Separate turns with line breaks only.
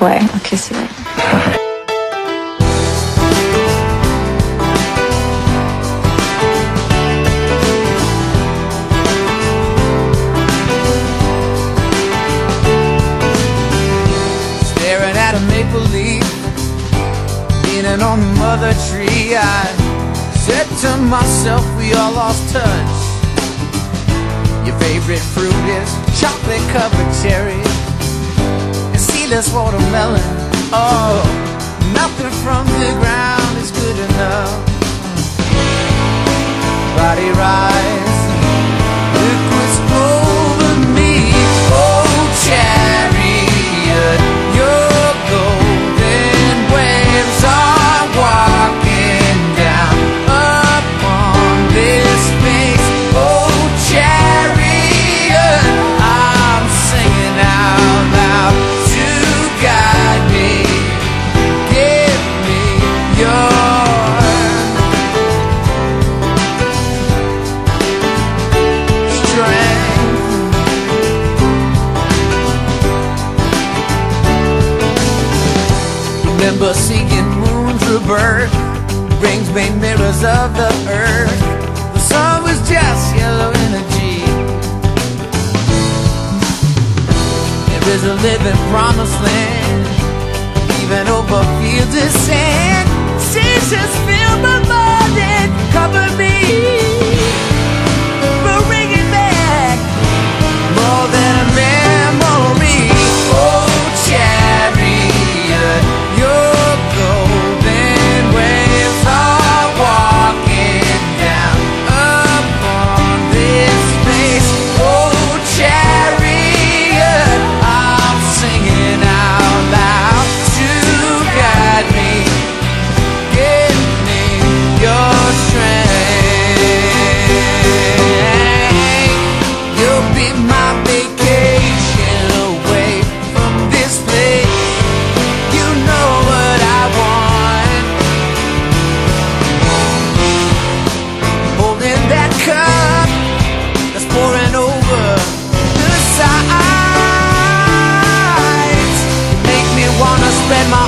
way. I'll kiss you later.
Staring at a maple leaf, leaning on the mother tree, I said to myself, we all lost touch. Your favorite fruit is chocolate-covered cherries and seedless watermelon. Oh, nothing from the ground is good enough. Body rise, liquids over me. Oh, chariot, your golden waves are walking down upon this space. Oh, chariot, I'm singing out loud to guide me. Give me your strength. Remember seeing moons rebirth, rings made mirrors of the earth. The sun was just yellow energy. There is a living promised land, even over fields of sand. Seasons fill my mind and cover me, bringing back more than a memory. Oh, chariot, your golden waves are walking down upon this space. Oh, chariot, I'm singing out loud to guide me. Give me your strength. You'll be my vacation away from this place. You know what I want. Holding that cup that's pouring over the sides. You make me wanna spread my